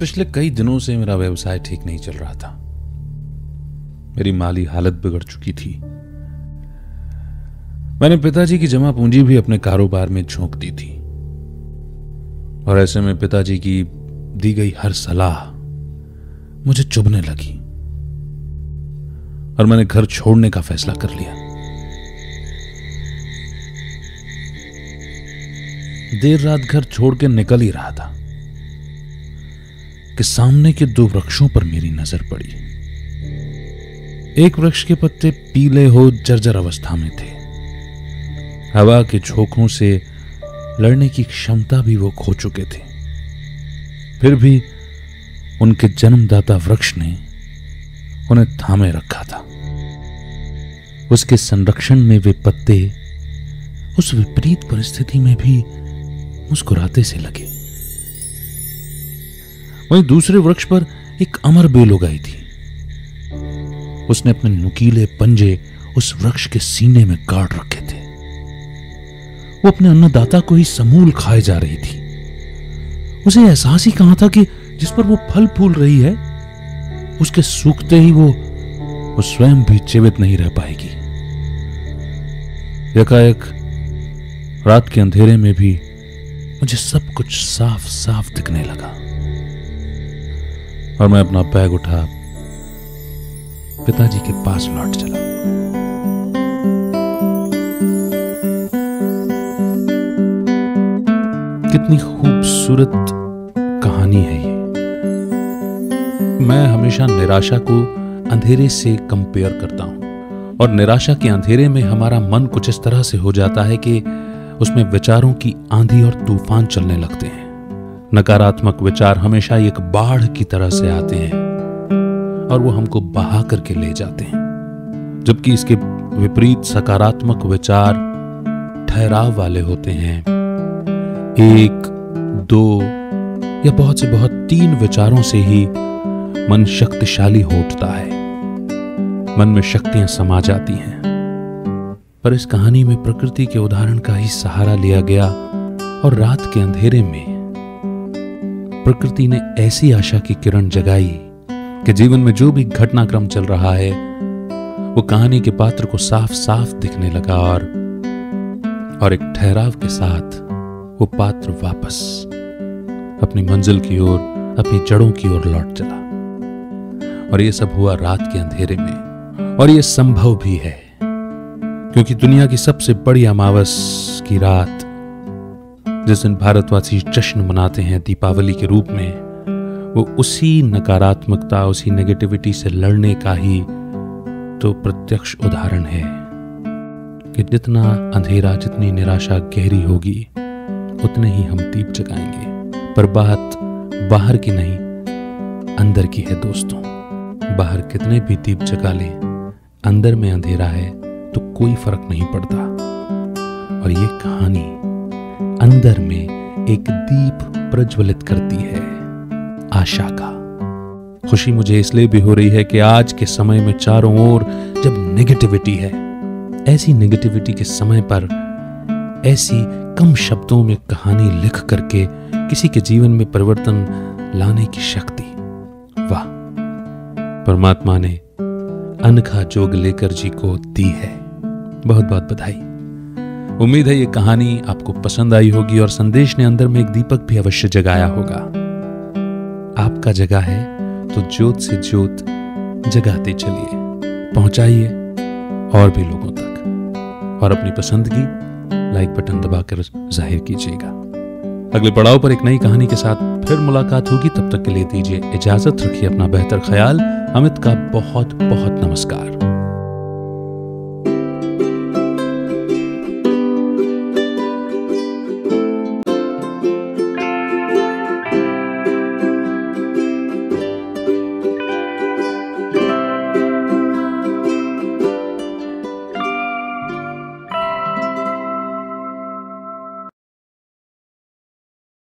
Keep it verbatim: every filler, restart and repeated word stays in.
पिछले कई दिनों से मेरा व्यवसाय ठीक नहीं चल रहा था। मेरी माली हालत बिगड़ चुकी थी। मैंने पिताजी की जमा पूंजी भी अपने कारोबार में झोंक दी थी और ऐसे में पिताजी की दी गई हर सलाह मुझे चुभने लगी और मैंने घर छोड़ने का फैसला कर लिया। देर रात घर छोड़ के निकल ही रहा था कि सामने के दो वृक्षों पर मेरी नजर पड़ी। एक वृक्ष के पत्ते पीले हो जर्जर अवस्था में थे। हवा के झोंकों से लड़ने की क्षमता भी वो खो चुके थे। फिर भी उनके जन्मदाता वृक्ष ने उन्हें थामे रखा था। उसके संरक्षण में वे पत्ते उस विपरीत परिस्थिति में भी मुस्कुराते से लगे। वहीं दूसरे वृक्ष पर एक अमर बेल उगाई थी। उसने अपने नुकीले पंजे उस वृक्ष के सीने में गाड़ रखे थे। वो अपने अन्नदाता को ही समूल खाए जा रही थी। उसे एहसास ही कहां था कि जिस पर वो फल फूल रही है उसके सूखते ही वो वो स्वयं भी जीवित नहीं रह पाएगी। एकाएक रात के अंधेरे में भी मुझे सब कुछ साफ साफ दिखने लगा और मैं अपना बैग उठा पिताजी के पास लौट चला। कितनी खूबसूरत कहानी है ये। मैं हमेशा निराशा को अंधेरे से कंपेयर करता हूं और निराशा के अंधेरे में हमारा मन कुछ इस तरह से हो जाता है कि उसमें विचारों की आंधी और तूफान चलने लगते हैं। नकारात्मक विचार हमेशा एक बाढ़ की तरह से आते हैं और वो हमको बहा करके ले जाते हैं, जबकि इसके विपरीत सकारात्मक विचार ठहराव वाले होते हैं। एक, दो या बहुत से बहुत तीन विचारों से ही मन शक्तिशाली हो उठता है। मन में शक्तियां समा जाती हैं। पर इस कहानी में प्रकृति के उदाहरण का ही सहारा लिया गया और रात के अंधेरे में प्रकृति ने ऐसी आशा की किरण जगाई कि जीवन में जो भी घटनाक्रम चल रहा है वो कहानी के पात्र को साफ साफ दिखने लगा और और एक ठहराव के साथ वो पात्र वापस अपनी मंजिल की ओर, अपनी जड़ों की ओर लौट चला। और ये सब हुआ रात के अंधेरे में। और ये संभव भी है क्योंकि दुनिया की सबसे बड़ी अमावस की रात, जिस दिन भारतवासी जश्न मनाते हैं दीपावली के रूप में, वो उसी नकारात्मकता, उसी नेगेटिविटी से लड़ने का ही तो प्रत्यक्ष उदाहरण है कि जितना अंधेरा, जितनी निराशा गहरी होगी उतने ही हम दीप जगाएंगे। पर बात बाहर की नहीं, अंदर की है दोस्तों। बाहर कितने भी दीप जगा लें, अंदर में अंधेरा है तो कोई फर्क नहीं पड़ता। और ये कहानी अंदर में एक दीप प्रज्वलित करती है, आशा का। खुशी मुझे इसलिए भी हो रही है कि आज के समय में चारों ओर जब नेगेटिविटी है, ऐसी नेगेटिविटी के समय पर ऐसी कम शब्दों में कहानी लिख करके किसी के जीवन में परिवर्तन लाने की शक्ति, वाह! परमात्मा ने अनखा जोग लेकर जी को दी है। बहुत बहुत बधाई। उम्मीद है ये कहानी आपको पसंद आई होगी और संदेश ने अंदर में एक दीपक भी अवश्य जगाया होगा। आपका जगा है तो ज्योत से ज्योत जगाते चलिए, पहुंचाइए और भी लोगों तक। और अपनी पसंदगी लाइक बटन दबाकर जाहिर कीजिएगा। अगले पड़ाव पर एक नई कहानी के साथ फिर मुलाकात होगी। तब तक के लिए दीजिए इजाजत, रखिए अपना बेहतर ख्याल। अमित का बहुत बहुत नमस्कार।